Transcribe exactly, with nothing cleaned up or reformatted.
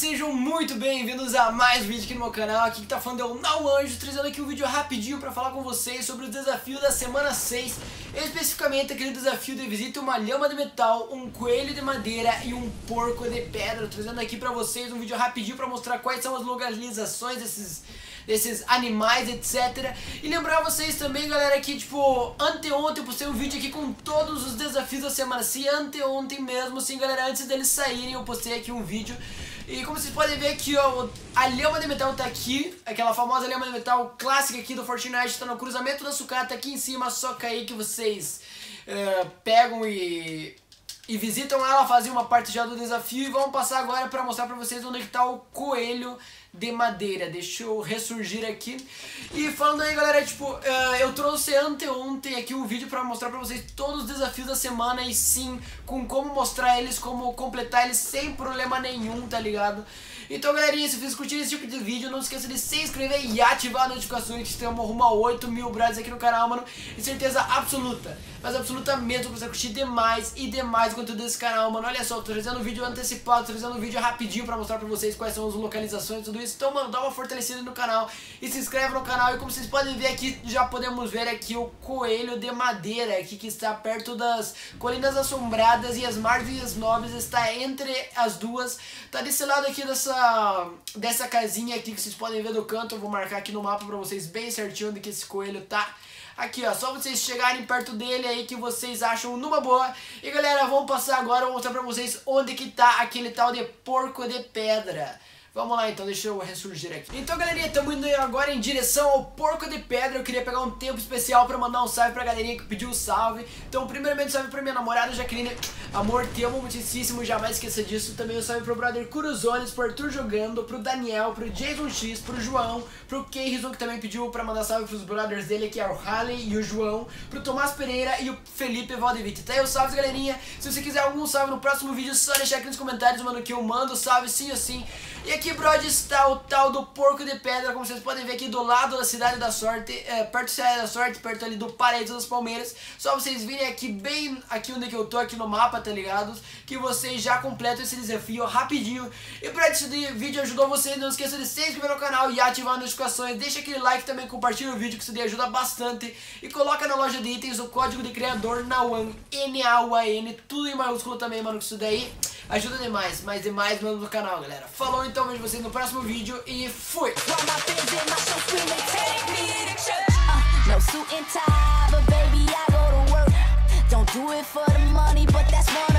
sejam muito bem-vindos a mais um vídeo aqui no meu canal. Aqui que tá falando é o Nauanjo, trazendo aqui um vídeo rapidinho pra falar com vocês sobre o desafio da semana seis. Especificamente aquele desafio de visita uma lhama de metal, um coelho de madeira e um porco de pedra. Trazendo aqui pra vocês um vídeo rapidinho pra mostrar quais são as localizações desses... desses animais, etcétera. E lembrar vocês também, galera, que tipo, anteontem eu postei um vídeo aqui com todos os desafios da semana. Se anteontem mesmo, sim, galera, antes deles saírem eu postei aqui um vídeo. E como vocês podem ver aqui, ó, a lhama de metal tá aqui, aquela famosa lhama de metal clássica aqui do Fortnite, tá no cruzamento da sucata aqui em cima, só cair que vocês uh, pegam e... e visitam ela, fazem uma parte já do desafio. E vamos passar agora para mostrar para vocês onde que tá o coelho de madeira. Deixa eu ressurgir aqui. E falando aí, galera, tipo, uh, eu trouxe anteontem aqui um vídeo para mostrar para vocês todos os desafios da semana. E sim, com como mostrar eles, como completar eles sem problema nenhum, tá ligado? Então, galerinha, se vocês curtirem esse tipo de vídeo, não esqueça de se inscrever e ativar as notificações, que estamos rumo a oito mil brothers aqui no canal, mano. E certeza absoluta, mas absoluta mesmo, que você vai curtir demais e demais o conteúdo desse canal, mano. Olha só, tô trazendo um vídeo antecipado, tô trazendo um vídeo rapidinho pra mostrar pra vocês quais são as localizações e tudo isso. Então, mano, dá uma fortalecida no canal e se inscreve no canal. E como vocês podem ver aqui, já podemos ver aqui o coelho de madeira, aqui que está perto das colinas assombradas e as margens nobres, está entre as duas. Tá desse lado aqui dessa dessa casinha aqui que vocês podem ver do canto. Eu vou marcar aqui no mapa pra vocês bem certinho onde que esse coelho tá. Aqui, ó, só vocês chegarem perto dele aí que vocês acham numa boa. E galera, vamos passar agora, eu vou mostrar pra vocês onde que tá aquele tal de porco de pedra. Vamos lá então, deixa eu ressurgir aqui. Então, galerinha, estamos indo agora em direção ao porco de pedra. Eu queria pegar um tempo especial pra mandar um salve pra galerinha que pediu o salve. Então, primeiramente, salve pra minha namorada Jaqueline. Amor, te amo muitíssimo, jamais esqueça disso. Também um salve pro brother Curuzones, pro Arthur Jogando, pro Daniel, pro Jason X, pro João, pro Keirison, que também pediu pra mandar salve pros brothers dele, que é o Halley e o João, pro Tomás Pereira e o Felipe Valdevite. Tá aí os salves, galerinha. Se você quiser algum salve no próximo vídeo, só deixar aqui nos comentários, mano, que eu mando salve sim ou sim. E aqui, brother, está o tal do porco de pedra, como vocês podem ver aqui do lado da Cidade da Sorte, é, perto da Cidade da Sorte, perto ali do Paraíso das Palmeiras. Só vocês virem aqui, bem aqui onde que eu tô, aqui no mapa, tá ligado? Que vocês já completam esse desafio rapidinho. E pra esse vídeo ajudou vocês, não esqueça de se inscrever no canal e ativar as notificações. Deixa aquele like também, compartilha o vídeo, que isso daí ajuda bastante. E coloca na loja de itens o código de criador Nauan, N A U A N, tudo em maiúsculo também, mano, que isso daí ajuda demais, mas demais mesmo no canal, galera. Falou, então, vejo vocês no próximo vídeo e fui! No suit and tie, but baby I go to work. Don't do it for the money, but that's one